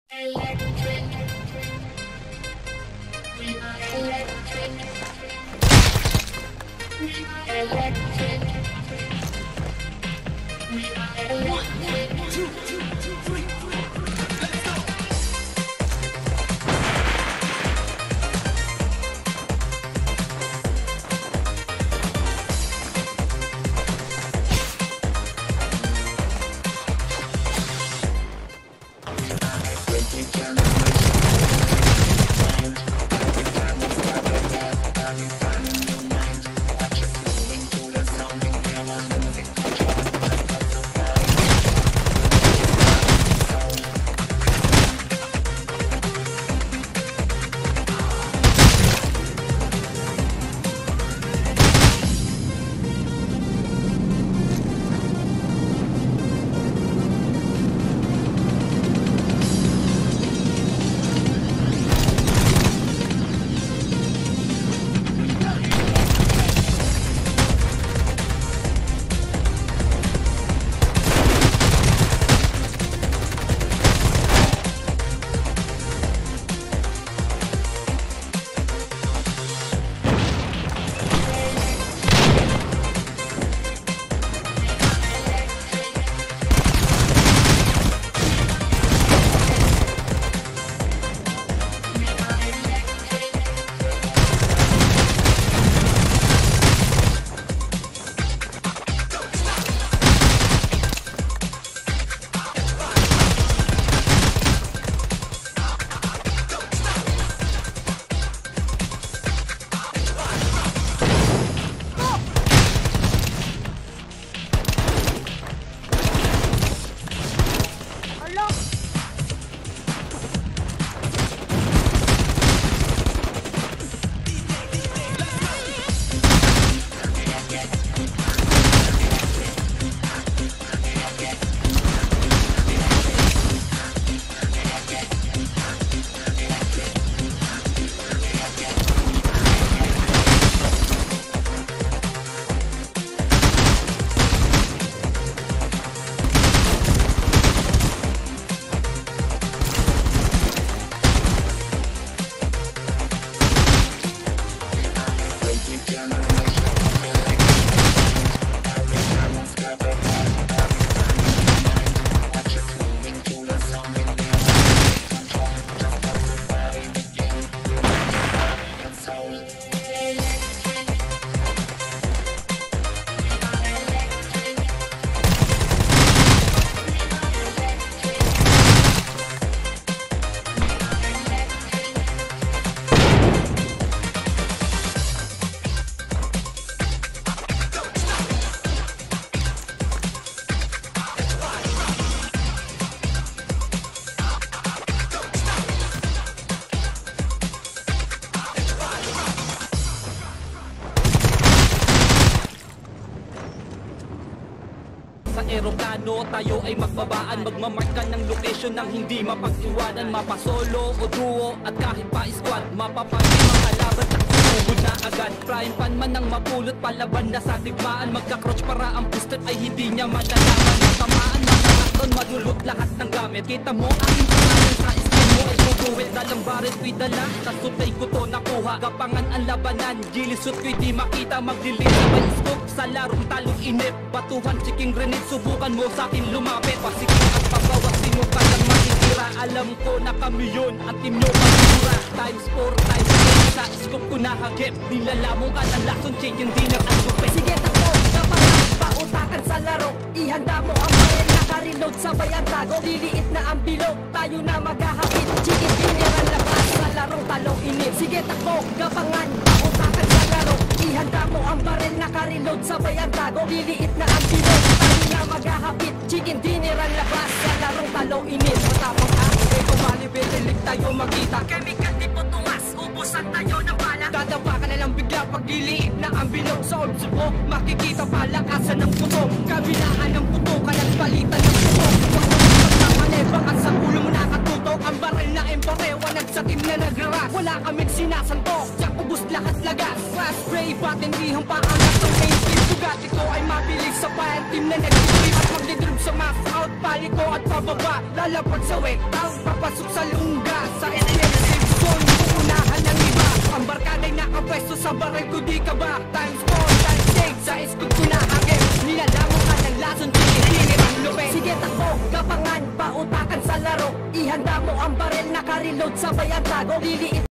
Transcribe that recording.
Eroplano, tayo ay magbabaan. Magmamarka ng location ng hindi mapag-iwanan. Mapasolo o duo at kahit pa squad. Mapapagin mga laban at sumugod na agad. Prime pan man ang mapulot, palaban na sa tigmaan. Magka-crouch para ang boosted ay hindi niya malalaman. Tamaan mga nakton, madulot lahat ng gamit. Kita mo ang information sa skin mo ay guguwit. Dalang barit ko'y dala, sa sutay ko to nakuha. Kapangan ang labanan, gilisot ko'y di makita. Magdilim sa may scope sa larong talong inip. Batuhan, chiking grenade, subukan mo sa'kin lumapit. Pasikip at pabawas, sino ka lang makikira. Alam ko na kami yun, at team nyo magigura. Times 4, times 8, sa scope ko nahagip. Nilalamong ka ng lason, chicken dinner at buffet. Sige takbo, kapangan, pautakan sa laro. Ihanda mo ang baril, naka-reload, sabay ang tago. Liliit na ang bilog, tayo na maghahapit. Chicken dinner ang labas, sa larong talong inip. Sige takbo, kapangan, pautakan sa laro. Ihanda mo ang baril, naka-reload, sabay ang tago. Liliit na ang bilog, tayo na maghahapit. Chicken dinner ang labas, sa larong talong inip. Matapang ate, kumali, betilig tayo magkita. Chemical di po tumas, ubusan tayo ng bala. Dadapa ka na lang bigla pag liliit na ang bilog. Sa olso mo, makikita palakasan ng puto. Kabilaan ng puto, kalang palitan ng puto. Pagkakas na manebang at sa ulo mo nakatutok. Ang baril na embarewa, sa team na nagraras. Wala kaming sinasantok, Jack ubus lahat lagas. Fast spray, patindihang paangat ng mainstream. Sugat ito ay mabilis sa fire team na nag-trip. At magdidrib sa mass out, paliko at pababa. Lalapag sa wake out, papasok sa lungga. Sa explosive zone, uunahan ng iba. Ang barkada'y nakapwesto sa baril ko, di ka ba? Times 4, times 6, sa iskog ko na hangin. Nilalamang ka ng lason, tinihinir ang lupin. Sige takbo, kapangan, pautakan sa laro. Ihanda mo ang baril, naka-reload sabay ang tago. Liliit